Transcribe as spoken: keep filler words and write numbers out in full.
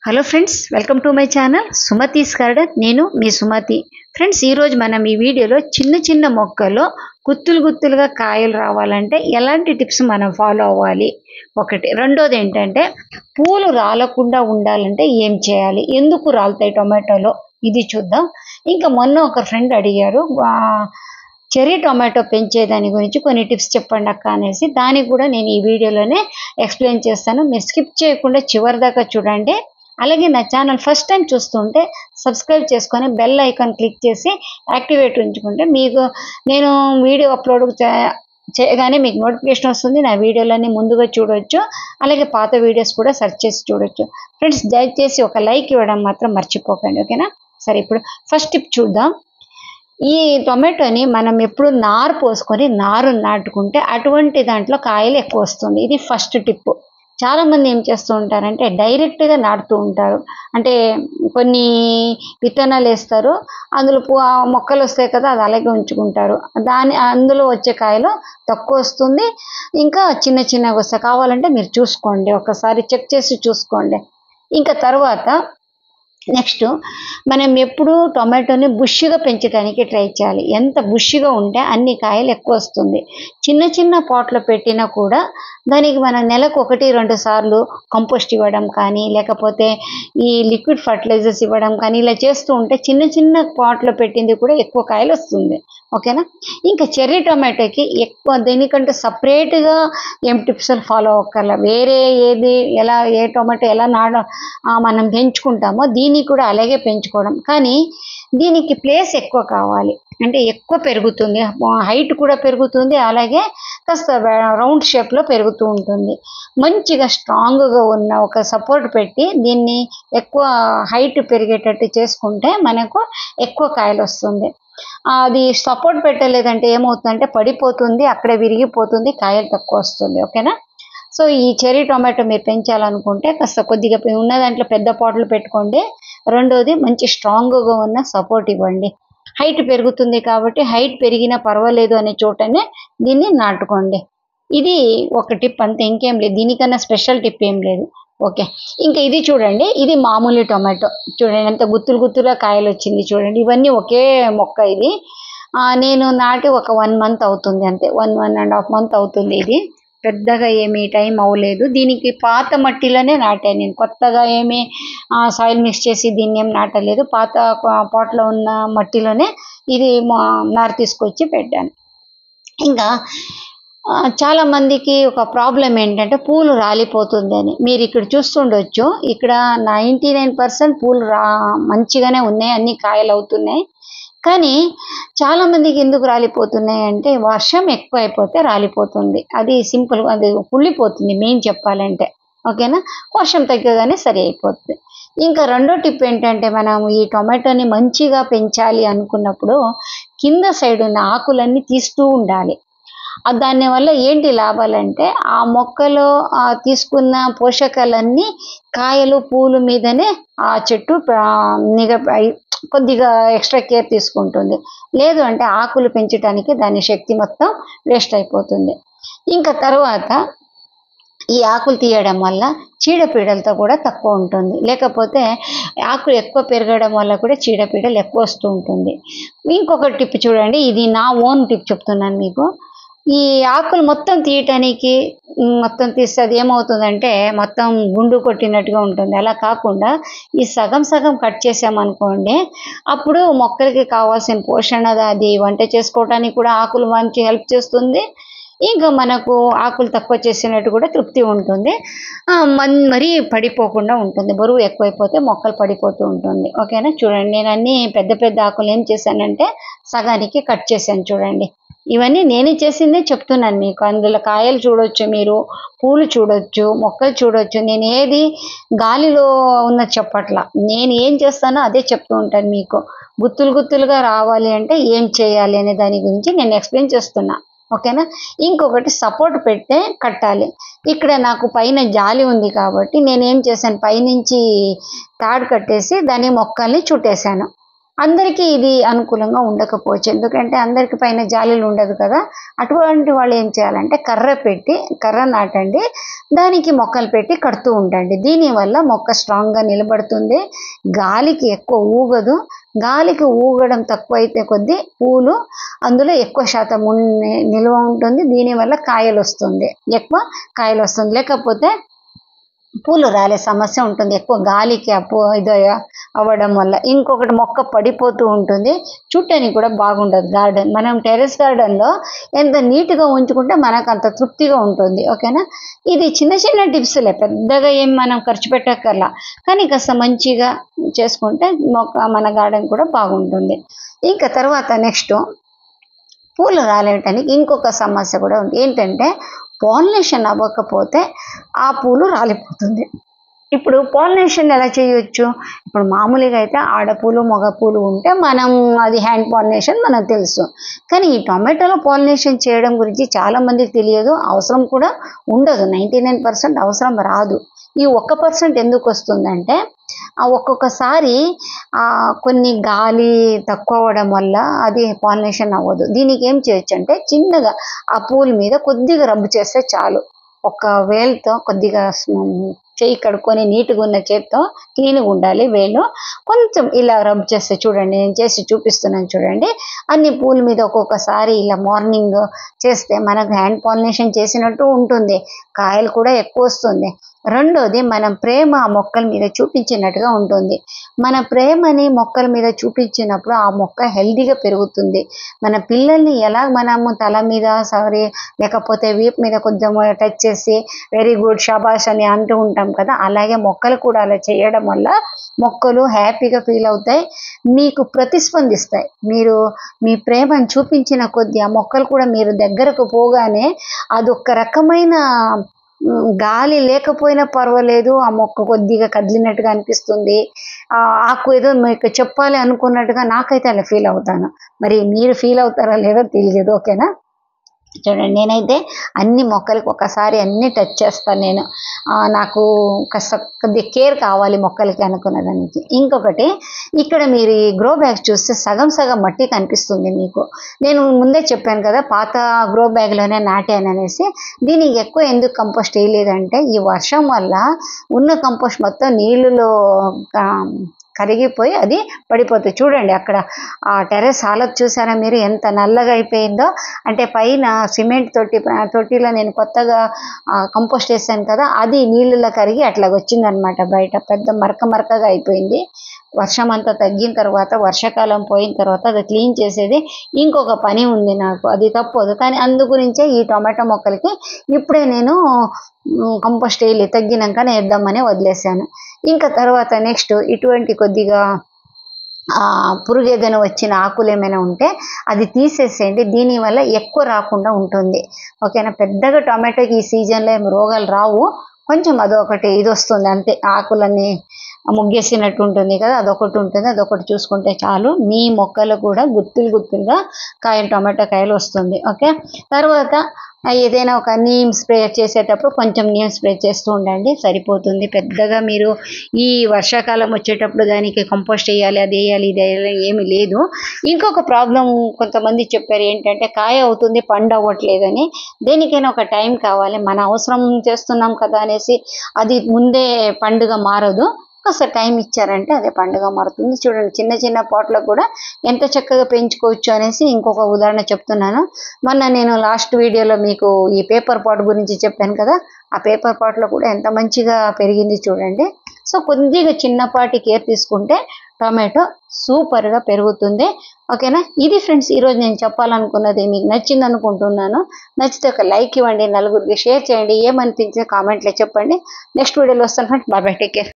Hello friends, welcome to my channel Sumathi's garden. నేను మీ Sumathi. Friends, ఈరోజు మనం ఈ వీడియోలో చిన్న చిన్న మొక్కల్లో గుత్తులు గుత్తులుగా కాయలు రావాలంటే ఎలాంటి టిప్స్ మనం ఫాలో అవ్వాలి ఒకటి. రెండోది ఏంటంటే పూలు రాలకుండా ఉండాలంటే ఏం చేయాలి, ఎందుకు రాలుతాయి టొమాటోలో, ఇది చూద్దాం. ఇంకా మొన్న ఒక ఫ్రెండ్ అడిగారు చెర్రీ టొమాటో పెంచే దాని గురించి కొన్ని టిప్స్ చెప్పండి అక్క అనేసి. దానికి కూడా నేను ఈ వీడియోలోనే ఎక్స్ప్లెయిన్ చేస్తాను. మీరు స్కిప్ చేయకుండా చివరి దాకా చూడండి. అలాగే నా ఛానల్ ఫస్ట్ టైం చూస్తుంటే సబ్స్క్రైబ్ చేసుకొని బెల్ ఐకాన్ క్లిక్ చేసి యాక్టివేట్ ఉంచుకుంటే మీకు నేను వీడియో అప్లోడ్ చేయగానే మీకు నోటిఫికేషన్ వస్తుంది. నా వీడియోలన్నీ ముందుగా చూడవచ్చు. అలాగే పాత వీడియోస్ కూడా సెర్చ్ చేసి చూడొచ్చు. ఫ్రెండ్స్, దయచేసి ఒక లైక్ ఇవ్వడం మాత్రం మర్చిపోకండి, ఓకేనా? సరే, ఇప్పుడు ఫస్ట్ టిప్ చూద్దాం. ఈ టొమాటోని మనం ఎప్పుడు నారు పోసుకొని నారు నాటుకుంటే అటువంటి దాంట్లో కాయలు ఎక్కువ వస్తుంది. ఇది ఫస్ట్ టిప్. చాలామంది ఏం చేస్తూ ఉంటారంటే డైరెక్ట్గా నాటుతూ ఉంటారు. అంటే కొన్ని విత్తనాలు వేస్తారు, అందులో మొక్కలు వస్తాయి కదా, అది అలాగే ఉంచుకుంటారు. దాని అందులో వచ్చే కాయలు తక్కువ వస్తుంది, ఇంకా చిన్న చిన్నగా వస్తాయి. కావాలంటే మీరు చూసుకోండి, ఒకసారి చెక్ చేసి చూసుకోండి. ఇంకా తర్వాత నెక్స్ట్ మనం ఎప్పుడు టొమాటోని బుష్గా పెంచడానికి ట్రై చేయాలి. ఎంత బుష్గా ఉంటే అన్ని కాయలు ఎక్కువ వస్తుంది. చిన్న చిన్న పాట్లో పెట్టినా కూడా దానికి మనం నెలకు ఒకటి రెండు సార్లు కంపోస్ట్ ఇవ్వడం కానీ, లేకపోతే ఈ లిక్విడ్ ఫర్టిలైజర్స్ ఇవ్వడం కానీ ఇలా చేస్తూ ఉంటే చిన్న చిన్న పాట్లో పెట్టింది కూడా ఎక్కువ కాయలు వస్తుంది, ఓకేనా? ఇంకా చెర్రీ టొమాటోకి ఎక్కువ దీనికంటే సపరేట్గా ఏం టిప్స్ ఫాలో అవ్వక్కర్ల. వేరే ఏది ఎలా ఏ టొమాటో ఎలా నాడ మనం పెంచుకుంటామో దీన్ని కూడా అలాగే పెంచుకోవడం. కానీ దీనికి ప్లేస్ ఎక్కువ కావాలి, అంటే ఎక్కువ పెరుగుతుంది, హైట్ కూడా పెరుగుతుంది, అలాగే కాస్త రౌండ్ షేప్లో పెరుగుతూ ఉంటుంది. మంచిగా స్ట్రాంగ్గా ఉన్న ఒక సపోర్ట్ పెట్టి దీన్ని ఎక్కువ హైట్ పెరిగేటట్టు చేసుకుంటే మనకు ఎక్కువ కాయలు వస్తుంది. అది సపోర్ట్ పెట్టలేదంటే ఏమవుతుందంటే పడిపోతుంది, అక్కడే విరిగిపోతుంది, కాయలు తక్కువ వస్తుంది, ఓకేనా? సో ఈ చెర్రీ టొమాటో మీరు పెంచాలనుకుంటే కాస్త కొద్దిగా ఉన్న దాంట్లో పెద్ద పాటలు పెట్టుకోండి. రెండోది మంచి స్ట్రాంగ్గా ఉన్న సపోర్ట్ ఇవ్వండి. హైట్ పెరుగుతుంది కాబట్టి హైట్ పెరిగినా పర్వాలేదు అనే చోటనే దీన్ని నాటుకోండి. ఇది ఒక టిప్ అంతే, ఇంకేం లేదు. దీనికన్నా స్పెషల్ టిప్ ఏం లేదు, ఓకే? ఇంకా ఇది చూడండి, ఇది మామూలు టొమాటో. చూడండి ఎంత గుత్తులు గుత్తులుగా కాయలు వచ్చింది చూడండి. ఇవన్నీ ఒకే మొక్క. ఇది నేను నాటి ఒక వన్ మంత్ అవుతుంది అంతే, one one and half month అవుతుంది. ఇది పెద్దగా ఏమీ టైం అవ్వలేదు. దీనికి పాత మట్టిలోనే నాటాను నేను, కొత్తగా ఏమీ సాయిల్ మిక్స్ చేసి దీన్ని ఏం నాటలేదు. పాత పాట్లో ఉన్న మట్టిలోనే ఇది నారు తీసుకొచ్చి పెట్టాను. ఇంకా చాలామందికి ఒక ప్రాబ్లం ఏంటంటే పూలు రాలిపోతుంది అని. మీరు ఇక్కడ చూస్తుండొచ్చు, ఇక్కడ నైంటీ నైన్ పర్సెంట్ పూలు రా మంచిగానే ఉన్నాయి, అన్ని కాయలు అవుతున్నాయి. కానీ చాలామందికి ఎందుకు రాలిపోతున్నాయి అంటే వర్షం ఎక్కువ అయిపోతే రాలిపోతుంది. అది సింపుల్, అది కుళ్ళిపోతుంది మెయిన్ చెప్పాలంటే, ఓకేనా? వర్షం తగ్గగానే సరి అయిపోతుంది. ఇంకా రెండో టిప్ ఏంటంటే మనం ఈ టొమాటోని మంచిగా పెంచాలి అనుకున్నప్పుడు కింద సైడ్ ఉన్న ఆకులన్నీ తీస్తూ ఉండాలి. దానివల్ల ఏంటి లాభాలంటే ఆ మొక్కలో తీసుకున్న పోషకాలన్నీ కాయలు పూలు మీదనే ఆ చెట్టు నిగ కొద్దిగా ఎక్స్ట్రా కేర్ తీసుకుంటుంది. లేదు అంటే ఆకులు పెంచడానికి దాని శక్తి మొత్తం వేస్ట్ అయిపోతుంది. ఇంకా తర్వాత ఈ ఆకులు తీయడం వల్ల చీడపీడలతో కూడా తక్కువ ఉంటుంది, లేకపోతే ఆకులు ఎక్కువ పెరగడం వల్ల కూడా చీడపీడలు ఎక్కువ వస్తూ ఉంటుంది. ఇంకొక టిప్ చూడండి, ఇది నా ఓన్ టిప్ చెప్తున్నాను మీకు. ఈ ఆకులు మొత్తం తీయటానికి మొత్తం తీస్తే అది ఏమవుతుందంటే మొత్తం గుండు కొట్టినట్టుగా ఉంటుంది. అలా కాకుండా ఈ సగం సగం కట్ చేసామనుకోండి, అప్పుడు మొక్కలకి కావాల్సిన పోషణ అది వంట చేసుకోవడానికి కూడా ఆకులు మంచి హెల్ప్ చేస్తుంది. ఇంకా మనకు ఆకులు తక్కువ చేసినట్టు కూడా తృప్తి ఉంటుంది. మరీ పడిపోకుండా ఉంటుంది. బరువు ఎక్కువైపోతే మొక్కలు పడిపోతూ ఉంటుంది, ఓకేనా? చూడండి, నేను అన్ని పెద్ద పెద్ద ఆకులు ఏం చేశానంటే సగానికి కట్ చేశాను. చూడండి, ఇవన్నీ నేనే చేసిందే చెప్తున్నాను మీకు. అందులో కాయలు చూడొచ్చు, మీరు పూలు చూడొచ్చు, మొక్కలు చూడొచ్చు. నేను ఏది గాలిలో ఉన్న చెప్పట్లా, నేను ఏం చేస్తానో అదే చెప్తూ ఉంటాను మీకు. గుత్తులు గుత్తులుగా రావాలి అంటే ఏం చేయాలి అనే దాని గురించి నేను ఎక్స్ప్లెయిన్ చేస్తున్నా, ఓకేనా? ఇంకొకటి సపోర్ట్ పెట్టే కట్టాలి. ఇక్కడ నాకు పైన జాలి ఉంది కాబట్టి నేను ఏం చేశాను, పైనుంచి తాడు కట్టేసి దాని మొక్కల్ని చుట్టేశాను. అందరికీ ఇది అనుకూలంగా ఉండకపోవచ్చు, ఎందుకంటే అందరికి పైన జాలీలు ఉండదు కదా. అటువంటి వాళ్ళు ఏం చేయాలంటే కర్ర పెట్టి కర్ర నాటండి, దానికి మొక్కలు పెట్టి కడుతూ ఉండండి. దీనివల్ల మొక్క స్ట్రాంగ్గా నిలబడుతుంది, గాలికి ఎక్కువ ఊగదు. గాలికి ఊగడం తక్కువ అయితే కొద్దీ పూలు అందులో ఎక్కువ శాతం నిల్వ ఉంటుంది, దీనివల్ల కాయలు వస్తుంది, ఎక్కువ కాయలు వస్తుంది. లేకపోతే పూలు రాలే సమస్య ఉంటుంది, ఎక్కువ గాలికి అప్పు ఇది అవ్వడం వల్ల. ఇంకొకటి మొక్క పడిపోతూ ఉంటుంది, చూడటానికి కూడా బాగుండదు గార్డెన్. మనం టెర్రస్ గార్డెన్లో ఎంత నీట్గా ఉంచుకుంటే మనకు అంత తృప్తిగా ఉంటుంది. ఓకేనా, ఇది చిన్న చిన్న టిప్స్లే, పెద్దగా ఏం మనం ఖర్చు పెట్టక్కర్లా, కానీ కాస్త మంచిగా చేసుకుంటే మొక్క మన గార్డెన్ కూడా బాగుంటుంది. ఇంకా తర్వాత నెక్స్ట్ పూలు రాలేటానికి ఇంకొక సమస్య కూడా ఉంది, ఏంటంటే పాలినేషన్ అవ్వకపోతే ఆ పూలు రాలిపోతుంది. ఇప్పుడు పాలినేషన్ ఎలా చేయొచ్చు? ఇప్పుడు మామూలుగా అయితే ఆడపూలు మగ పూలు ఉంటే మనం అది హ్యాండ్ పాలినేషన్ మనకు తెలుసు, కానీ ఈ టొమాటోలో పాలినేషన్ చేయడం గురించి చాలామందికి తెలియదు, అవసరం కూడా ఉండదు. నైంటీ నైన్ పర్సెంట్ అవసరం రాదు. ఈ ఒక్క పర్సెంట్ ఎందుకు వస్తుందంటే ఒక్కొక్కసారి కొన్ని గాలి తక్కువ అవ్వడం వల్ల అది పాలినేషన్ అవ్వదు. దీనికి ఏం చేయొచ్చు అంటే చిన్నగా ఆ పూల మీద కొద్దిగా రబ్ చేస్తే చాలు, ఒక వేలుతో కొద్దిగా చేయి కడుక్కొని నీట్గా ఉన్న చేతితో క్లీన్గా ఉండాలి వేలు, కొంచెం ఇలా రబ్ చేస్తే చూడండి, నేను చేసి చూపిస్తున్నాను చూడండి. అన్ని పూల మీద ఒక్కొక్కసారి ఇలా మార్నింగ్ చేస్తే మనకు హ్యాండ్ పాలినేషన్ చేసినట్టు ఉంటుంది, కాయలు కూడా ఎక్కువ వస్తుంది. రెండోది మనం ప్రేమ ఆ మొక్కల మీద చూపించినట్టుగా ఉంటుంది. మన ప్రేమని మొక్కల మీద చూపించినప్పుడు ఆ మొక్క హెల్దీగా పెరుగుతుంది. మన పిల్లల్ని ఎలా మనము తల మీద సారీ లేకపోతే వీపు మీద కొంచెం టచ్ చేసి వెరీ గుడ్ షాబాష్ అని అంటూ ఉంటాం కదా, అలాగే మొక్కలు కూడా అలా చేయడం వల్ల మొక్కలు హ్యాపీగా ఫీల్ అవుతాయి, మీకు ప్రతిస్పందిస్తాయి. మీరు మీ ప్రేమను చూపించిన కొద్దీ ఆ మొక్కలు కూడా మీరు దగ్గరకు పోగానే అదొక రకమైన గాలి లేకపోయినా పర్వాలేదు, ఆ మొక్క కొద్దిగా కదిలినట్టుగా అనిపిస్తుంది, ఆకు ఏదో మీకు చెప్పాలి అనుకున్నట్టుగా నాకైతే అలా ఫీల్ అవుతాను. మరి మీరు ఫీల్ అవుతారో లేదో తెలియదు. ఓకేనా, చూడండి నేనైతే అన్ని మొక్కలకి ఒకసారి అన్ని టచ్ చేస్తాను. నేను నాకు కాస్త కొద్ది కేర్ కావాలి మొక్కలకి అనుకున్న దానికి. ఇంకొకటి ఇక్కడ మీరు ఈ గ్రో బ్యాగ్స్ చూస్తే సగం సగం మట్టి కనిపిస్తుంది మీకు. నేను ముందే చెప్పాను కదా పాత గ్రో బ్యాగ్లోనే నాటాను అనేసి. దీనికి ఎక్కువ ఎందుకు కంపోస్ట్ వేయలేదంటే ఈ వర్షం వల్ల ఉన్న కంపోస్ట్ మొత్తం నీళ్ళలో కరిగిపోయి అది పడిపోతుంది. చూడండి అక్కడ ఆ టెర్రస్ హాలత్ చూసారా మీరు, ఎంత నల్లగా అయిపోయిందో. అంటే పైన సిమెంట్ తొట్టి తొట్టిలో నేను కొత్తగా కంపోస్ట్ వేసాను కదా, అది నీళ్ళలో కరిగి అట్లా వచ్చిందనమాట, బయట పెద్ద మరక మరకగా అయిపోయింది. వర్షం అంతా తగ్గిన తర్వాత, వర్షాకాలం పోయిన తర్వాత అది క్లీన్ చేసేది ఇంకొక పని ఉంది నాకు, అది తప్పదు. కానీ అందు గురించే ఈ టొమాటో మొక్కలకి ఇప్పుడే నేను కంపోస్ట్ వేయలే, తగ్గినాకనే వేద్దామని వదిలేసాను. ఇంకా తర్వాత నెక్స్ట్ ఇటువంటి కొద్దిగా పురుగు ఏదైనా వచ్చిన ఆకులు ఏమైనా ఉంటే అది తీసేసేయండి, దీనివల్ల ఎక్కువ రాకుండా ఉంటుంది. ఓకేనా, పెద్దగా టొమాటోకి ఈ సీజన్లో ఏమి రోగాలు రావు, కొంచెం అదొకటి ఇది వస్తుంది అంతే, ఆకులన్నీ ముగ్గేసినట్టు ఉంటుంది కదా, అదొకటి ఉంటుంది, అదొకటి చూసుకుంటే చాలు, మీ మొక్కలు కూడా గుత్తులు గుత్తులుగా కాయలు టొమాటో కాయలు వస్తుంది. ఓకే, తర్వాత ఏదైనా ఒక నీమ్ స్ప్రే చేసేటప్పుడు కొంచెం నీమ్ స్ప్రే చేస్తూ ఉండండి, సరిపోతుంది. పెద్దగా మీరు ఈ వర్షాకాలం వచ్చేటప్పుడు దానికి కంపోస్ట్ వేయాలి, అది వేయాలి, ఇది వేయాలి ఏమి లేదు. ఇంకొక ప్రాబ్లం కొంతమంది చెప్పారు ఏంటంటే కాయ అవుతుంది పండు అవ్వట్లేదని. దేనికైనా ఒక టైం కావాలి, మన అవసరం చేస్తున్నాం కదా అనేసి అది ముందే పండుగ మారదు, కాస్త టైం ఇచ్చారంటే అదే పండుగ మారుతుంది. చూడండి చిన్న చిన్న పాట్లో కూడా ఎంత చక్కగా పెంచుకోవచ్చు అనేసి ఇంకొక ఉదాహరణ చెప్తున్నాను. మొన్న నేను లాస్ట్ వీడియోలో మీకు ఈ పేపర్ పాట్ గురించి చెప్పాను కదా, ఆ పేపర్ పాట్లో కూడా ఎంత మంచిగా పెరిగింది చూడండి. సో కొద్దిగా చిన్నపాటి కేర్ తీసుకుంటే టొమాటో సూపర్గా పెరుగుతుంది. ఓకేనా, ఇది ఫ్రెండ్స్ ఈరోజు నేను చెప్పాలనుకున్నది. మీకు నచ్చింది అనుకుంటున్నాను. నచ్చితే ఒక లైక్ ఇవ్వండి, నలుగురికి షేర్ చేయండి, ఏమనిపించింది కామెంట్లో చెప్పండి. నెక్స్ట్ వీడియోలో వస్తాను friends, bye bye, take care.